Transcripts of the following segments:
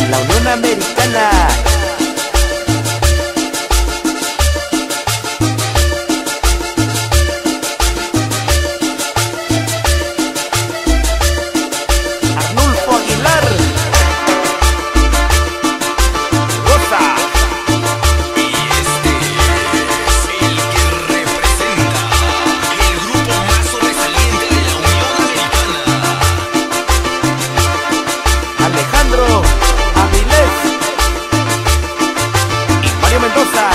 la Unión Americana. Arnulfo Aguilar. Goza. Y este es el que representa el grupo más sobresaliente de la Unión Americana. Alejandro Avilés y Mario Mendoza.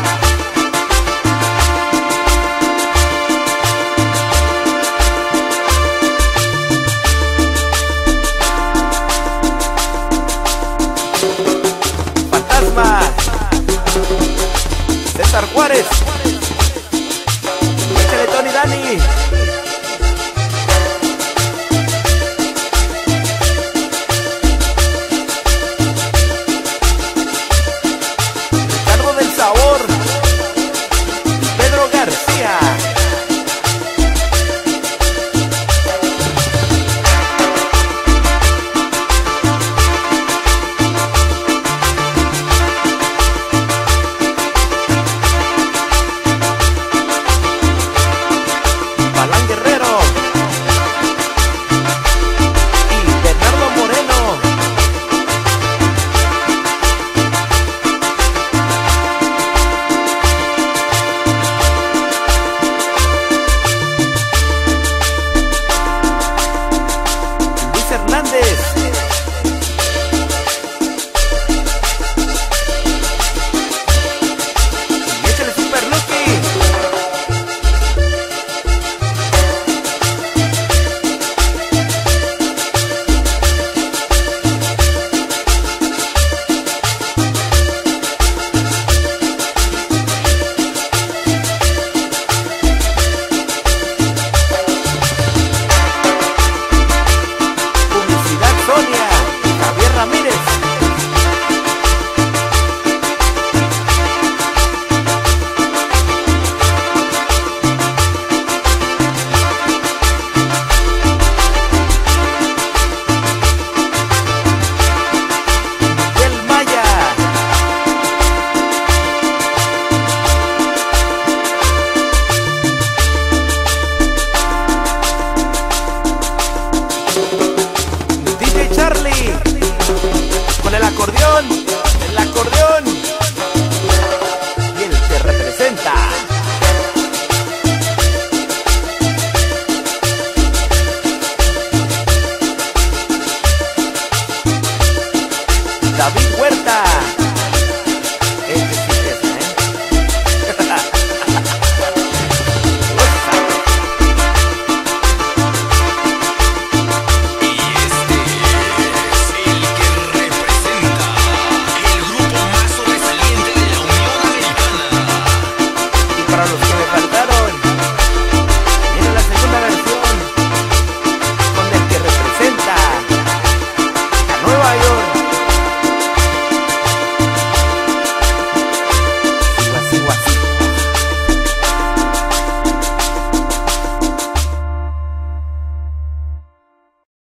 Fantasma. César Juárez. Échale Tony Dani. Ricardo del Sabor. Pedro García. Balán Guerrero y Bernardo Moreno. Luis Hernández. Y échale Super Lucky. Publicidad Sonia y Javier Ramírez. Miguel Maya. DJ Charlie con el acordeón y el que representa. David Huerta.